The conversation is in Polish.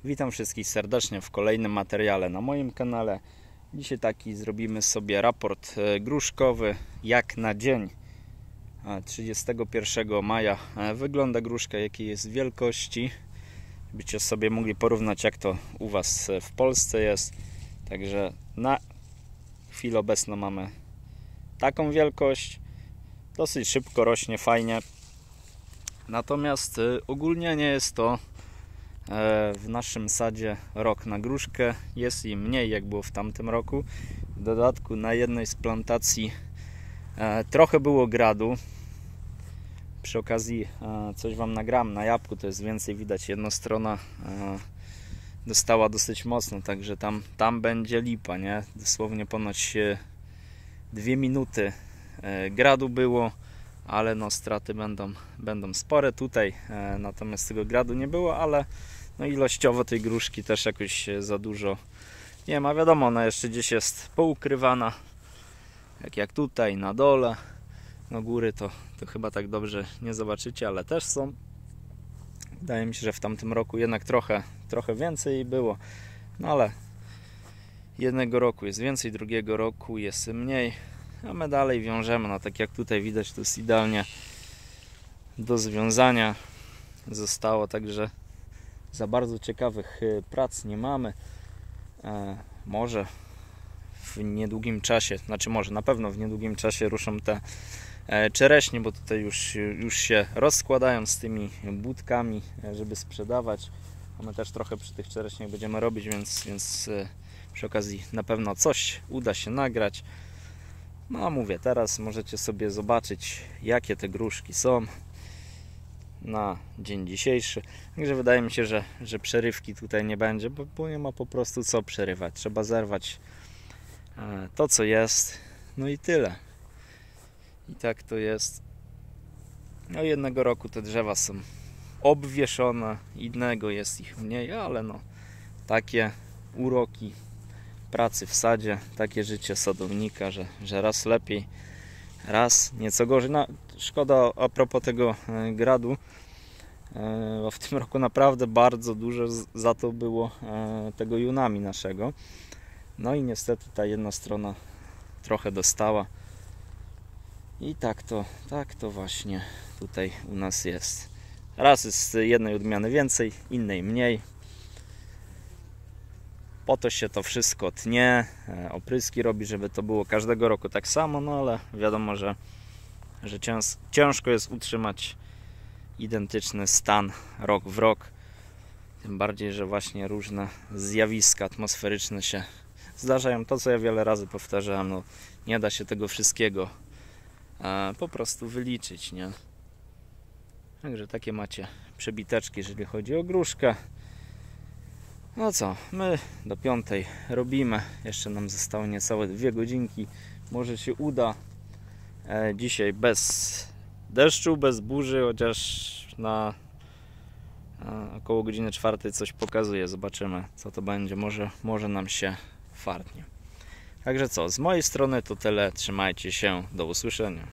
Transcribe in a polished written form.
Witam wszystkich serdecznie w kolejnym materiale na moim kanale. Dzisiaj zrobimy sobie raport gruszkowy, jak na dzień 31 maja wygląda gruszka, jakiej jest wielkości, byście sobie mogli porównać, jak to u Was w Polsce jest. Także na chwilę obecną mamy taką wielkość, dosyć szybko rośnie, fajnie. Natomiast ogólnie nie jest to w naszym sadzie rok na gruszkę, jest jej mniej, jak było w tamtym roku. W dodatku na jednej z plantacji trochę było gradu. Przy okazji coś Wam nagram na jabłku, to jest więcej widać, jedna strona dostała dosyć mocno, także tam będzie lipa, nie? Dosłownie ponoć 2 minuty gradu było, ale no straty będą spore tutaj, natomiast tego gradu nie było, ale no ilościowo tej gruszki też jakoś za dużo nie ma. Wiadomo, ona jeszcze gdzieś jest poukrywana, jak tutaj na dole. No góry to chyba tak dobrze nie zobaczycie, ale też są. Wydaje mi się, że w tamtym roku jednak trochę więcej było, no ale jednego roku jest więcej, drugiego roku jest mniej, a my dalej wiążemy. No tak jak tutaj widać, to jest idealnie do związania zostało, także za bardzo ciekawych prac nie mamy. Może w niedługim czasie, może na pewno w niedługim czasie ruszą te czereśnie, bo tutaj już się rozkładają z tymi budkami, żeby sprzedawać. A my też trochę przy tych czereśniach będziemy robić, więc przy okazji na pewno coś uda się nagrać. No mówię, teraz możecie sobie zobaczyć, jakie te gruszki są na dzień dzisiejszy. Także wydaje mi się, że przerywki tutaj nie będzie, bo nie ma po prostu co przerywać. Trzeba zerwać to, co jest. No i tyle. I tak to jest. No jednego roku te drzewa są obwieszone, innego jest ich mniej, ale no takie uroki pracy w sadzie, takie życie sadownika, że raz lepiej, raz nieco gorzej. No, szkoda a propos tego gradu, bo w tym roku naprawdę bardzo dużo za to było tego junami naszego. No i niestety ta jedna strona trochę dostała. I tak to właśnie tutaj u nas jest. Raz jest jednej odmiany więcej, innej mniej. Po to się to wszystko tnie, opryski robi, żeby to było każdego roku tak samo, no ale wiadomo, że ciężko jest utrzymać identyczny stan rok w rok. Tym bardziej, że właśnie różne zjawiska atmosferyczne się zdarzają. To, co ja wiele razy powtarzałem, no nie da się tego wszystkiego po prostu wyliczyć, nie? Także takie macie przebiteczki, jeżeli chodzi o gruszkę. No co, my do 5 robimy. Jeszcze nam zostało niecałe 2 godzinki. Może się uda dzisiaj bez deszczu, bez burzy, chociaż na około godziny 4 coś pokazuje. Zobaczymy, co to będzie. Może nam się fartnie. Także co, z mojej strony to tyle. Trzymajcie się. Do usłyszenia.